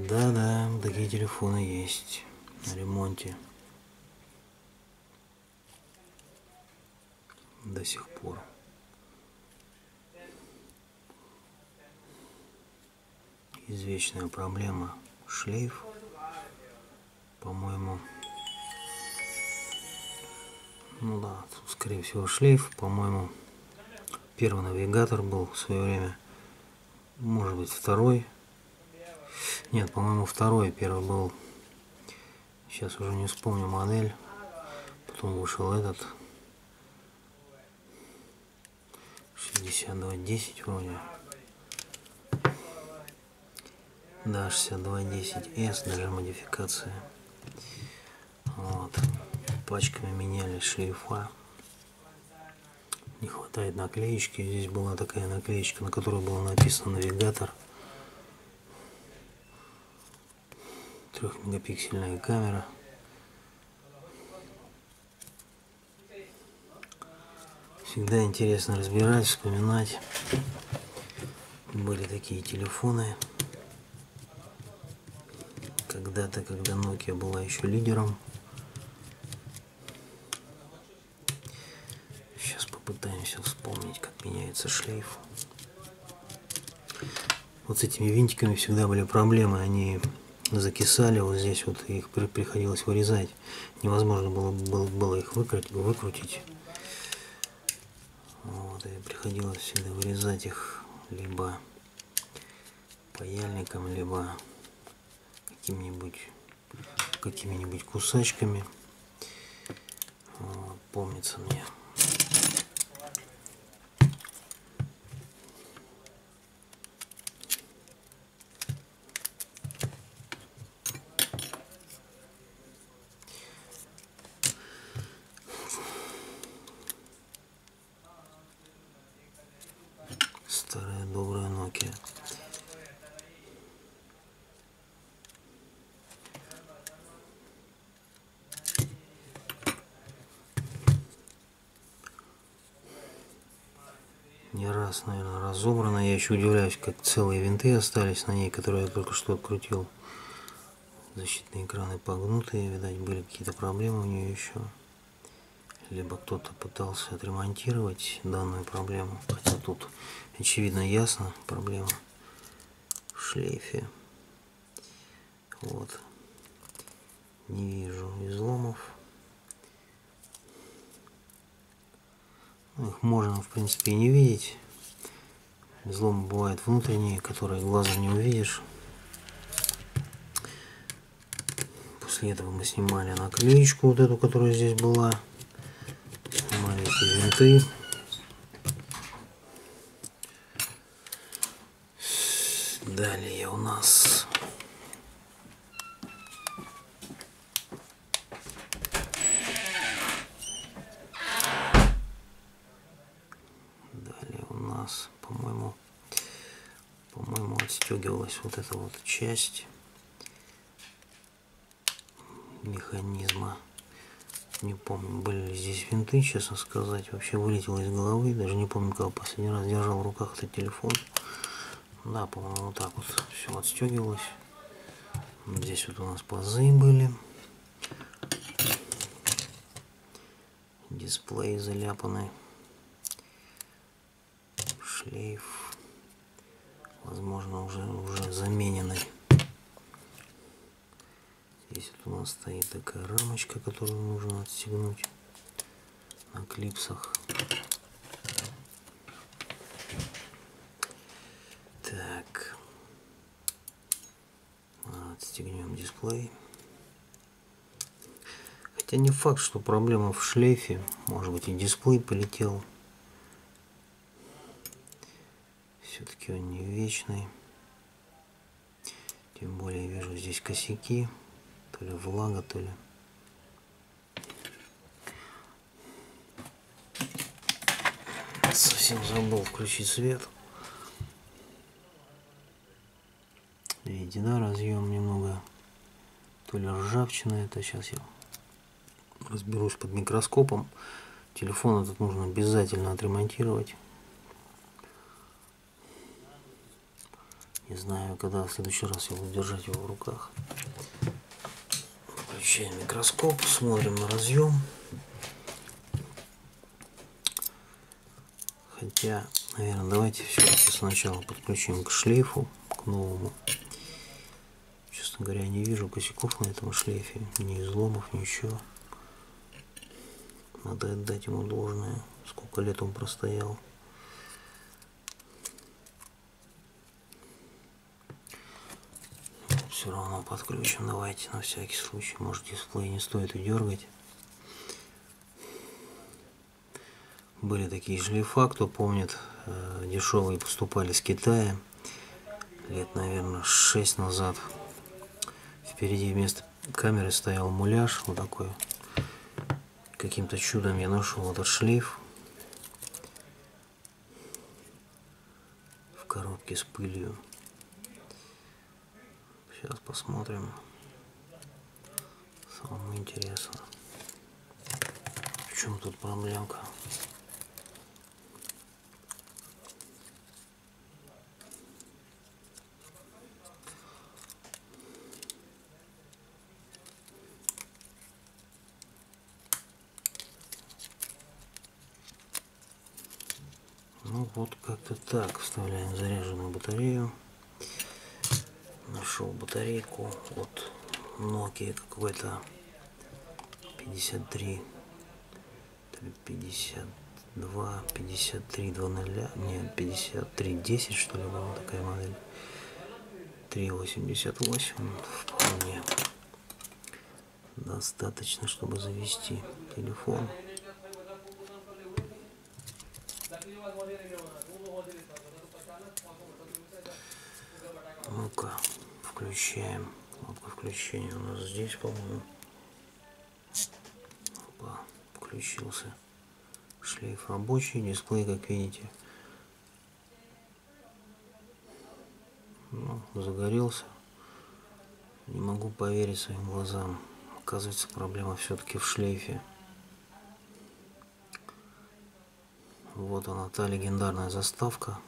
Да-да, такие телефоны есть на ремонте до сих пор. Извечная проблема шлейф, по-моему. Ну да, скорее всего шлейф, по-моему. Первый навигатор был в свое время. Может быть второй. Нет, по-моему второй. Первый был. Сейчас уже не вспомню модель. Потом вышел этот 6210 вроде. Да, 6210S, даже модификация. Вот. Пачками меняли шлейфа. Не хватает наклеечки. Здесь была такая наклеечка, на которой было написано навигатор. 3-мегапиксельная камера. Всегда интересно разбирать, вспоминать. Были такие телефоны. Когда-то, когда Nokia была еще лидером. Сейчас попытаемся вспомнить, как меняется шлейф. Вот с этими винтиками всегда были проблемы. Они закисали вот здесь, вот их приходилось вырезать. Невозможно было их выкрутить. Вот, и приходилось всегда вырезать их либо паяльником, либо какими-нибудь кусачками. Вот, помнится мне. Старая добрая Nokia. Не раз, наверное, разобрана. Я еще удивляюсь, как целые винты остались на ней, которые я только что открутил. Защитные экраны погнутые, видать, были какие-то проблемы у нее еще. Либо кто-то пытался отремонтировать данную проблему. Хотя тут очевидно ясно проблема в шлейфе. Вот. Не вижу изломов. Их можно, в принципе, и не видеть. Изломы бывают внутренние, которые глазом не увидишь. После этого мы снимали наклеечку, вот эту, которая здесь была. Снимали эти винты. Далее у нас по-моему, отстегивалась вот эта вот часть механизма. Не помню, были ли здесь винты, честно сказать. Вообще вылетело из головы. Даже не помню, когда последний раз держал в руках этот телефон. Да, по-моему, вот так вот все отстегивалось. Здесь вот у нас пазы были. Дисплей заляпанный. Шлейф. Возможно, уже замененный. Здесь вот у нас стоит такая рамочка, которую нужно отстегнуть на клипсах. Так. Отстегнем дисплей. Хотя не факт, что проблема в шлейфе. Может быть, и дисплей полетел. Все-таки он не вечный. Тем более я вижу здесь косяки. То ли влага, то ли... Совсем забыл включить свет. Видите, да, разъем немного, то ли ржавчина, это сейчас я разберусь под микроскопом. Телефон этот нужно обязательно отремонтировать. Не знаю, когда в следующий раз я буду держать его в руках. Включаем микроскоп, смотрим на разъем. Хотя, наверное, давайте все-таки сначала подключим к шлейфу, к новому. Честно говоря, не вижу косяков на этом шлейфе, ни изломов, ничего. Надо отдать ему должное, сколько лет он простоял. Все равно подключим, давайте на всякий случай, может дисплей не стоит и дергать. Были такие шлейфа, кто помнит, дешевые поступали с Китая лет, наверное, 6 назад. Впереди вместо камеры стоял муляж вот такой. Каким-то чудом я нашел этот шлейф в коробке с пылью. Сейчас посмотрим. Самое интересное. В чем тут проблемка? Ну вот как-то так. Вставляем заряженную батарею. Нашел батарейку от Nokia какой-то 53 52 53 00, нет, 5310 что ли была такая модель. 388 вполне достаточно, чтобы завести телефон. Ну-ка, включаем. Кнопка включения у нас здесь, по-моему. Опа, включился. Шлейф рабочий, дисплей, как видите. Ну, загорелся. Не могу поверить своим глазам. Оказывается, проблема все-таки в шлейфе. Вот она, та легендарная заставка.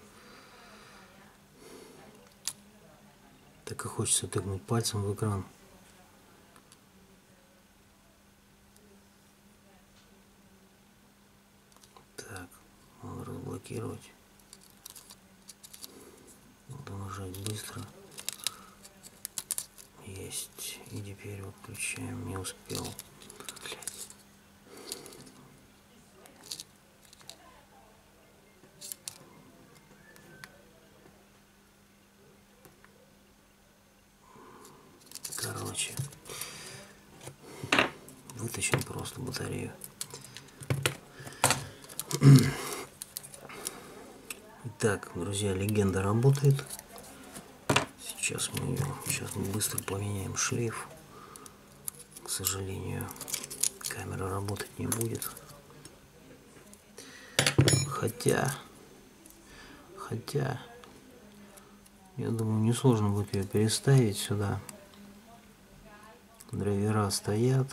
Так и хочется тыкнуть пальцем в экран. Так, надо разблокировать. Надо нажать быстро. Есть. И теперь вот включаем. Не успел. Короче, вытащим просто батарею. Итак, друзья, легенда работает. Сейчас мы быстро поменяем шлейф. К сожалению, камера работать не будет. Хотя, я думаю, несложно будет ее переставить сюда. Драйвера стоят.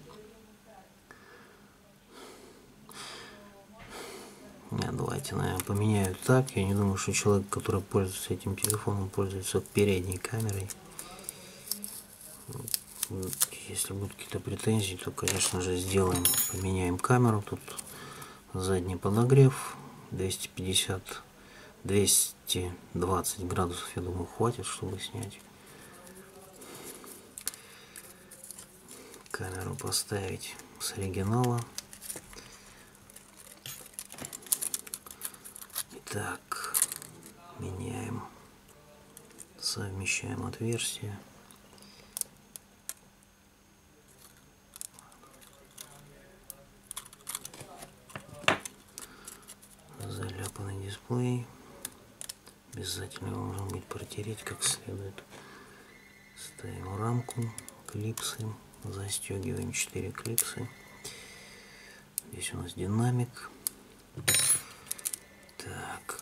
Давайте, наверное, поменяю так. Я не думаю, что человек, который пользуется этим телефоном, пользуется передней камерой. Если будут какие-то претензии, то, конечно же, сделаем. Поменяем камеру. Тут задний подогрев. 220 градусов, я думаю, хватит, чтобы снять. Камеру поставить с оригинала. Итак, меняем, совмещаем отверстия. Заляпанный дисплей. Обязательно его нужно будет протереть как следует. Ставим рамку, клипсы. Застегиваем 4 клипсы. Здесь у нас динамик. Так.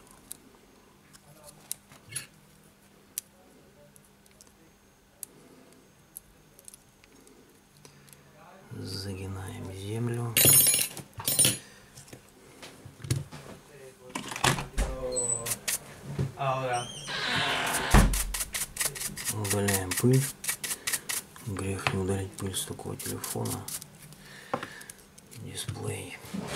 Загинаем землю. Ahora. Удаляем пыль. Грех не удалить пыль с такого телефона. Дисплей.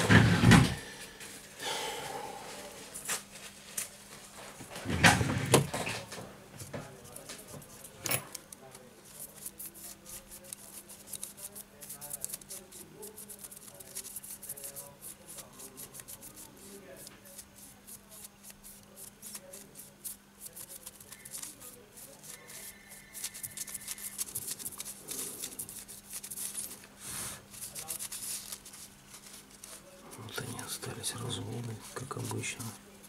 Вот они остались разводы, как обычно.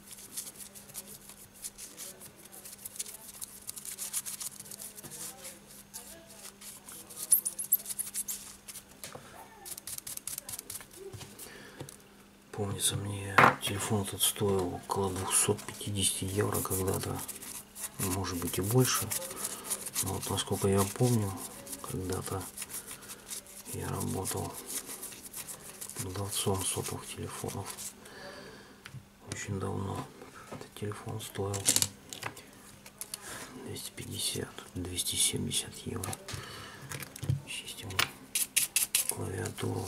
Помнится, мне телефон этот стоил около 250 евро когда-то, может быть и больше. Но вот насколько я помню, когда-то я работал продавцом сотовых телефонов очень давно. Этот телефон стоил 250-270 евро. Систему, клавиатуру.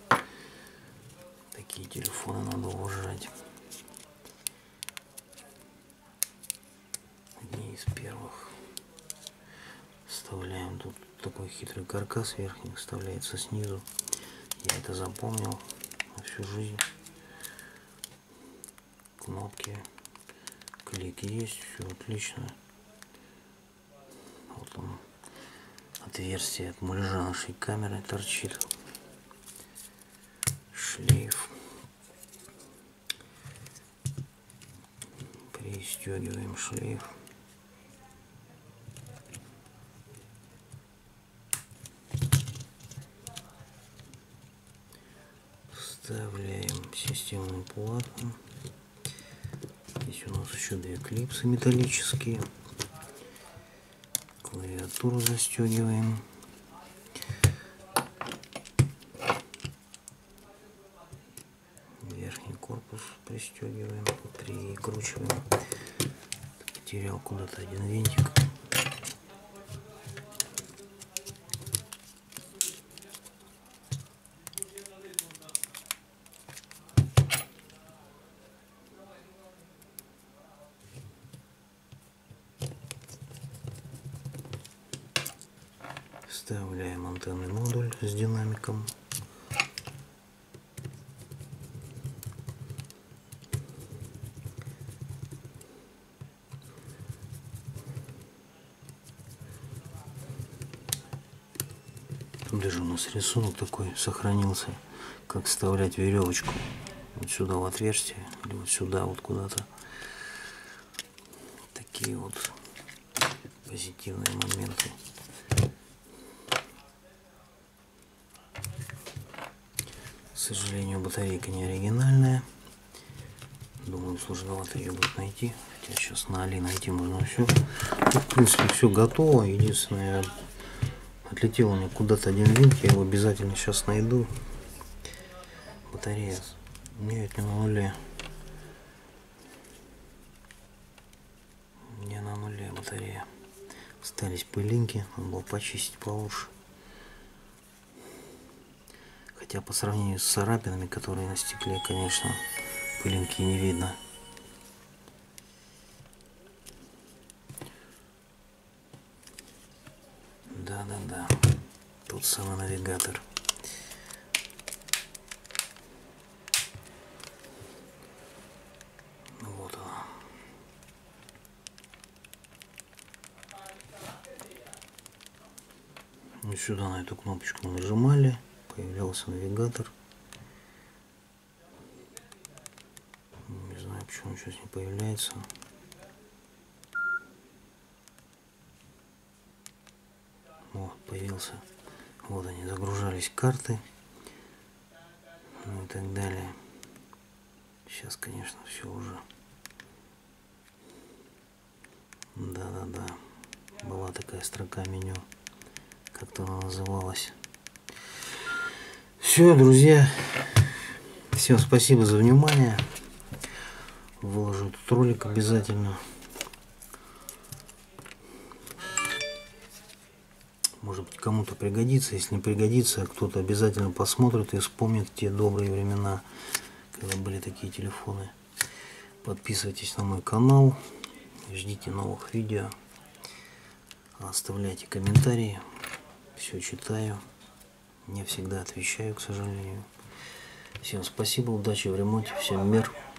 Такие телефоны надо уважать. Одни из первых. Вставляем тут такой хитрый каркас верхний, вставляется снизу. Я это запомнил на всю жизнь. Кнопки, клик есть, все отлично. Вот он, отверстие от муляжа нашей камеры торчит. Шлейф. Пристегиваем шлейф. Вставляем системную плату. Здесь у нас еще две клипсы металлические. Клавиатуру застегиваем. Верхний корпус пристегиваем, прикручиваем. Потерял куда-то один винтик. Вставляем антенный модуль с динамиком. Тут даже у нас рисунок такой сохранился, как вставлять веревочку вот сюда в отверстие или вот сюда вот куда-то. Такие вот позитивные моменты. К сожалению, батарейка не оригинальная. Думаю, сложновато ее будет найти. Хотя сейчас на Али найти можно все. Ну, в принципе, все готово. Единственное, отлетел у меня куда-то один винт. Я его обязательно сейчас найду. Батарея. Нет, не на нуле. Не на нуле батарея. Остались пылинки. Надо было почистить получше. Хотя по сравнению с царапинами, которые на стекле, конечно, пылинки не видно. Да. Тот самый навигатор. Вот он. Вот сюда на эту кнопочку нажимали. Появлялся навигатор. Не знаю, почему он сейчас не появляется. Вот, появился. Вот они, загружались карты. Ну и так далее. Сейчас, конечно, все уже. Да. Была такая строка меню. Как-то она называлась. Все, друзья. Всем спасибо за внимание. Выложу этот ролик обязательно. Может быть, кому-то пригодится. Если не пригодится, кто-то обязательно посмотрит и вспомнит те добрые времена, когда были такие телефоны. Подписывайтесь на мой канал, ждите новых видео, оставляйте комментарии, все читаю, не всегда отвечаю, к сожалению. Всем спасибо, удачи в ремонте, всем мир.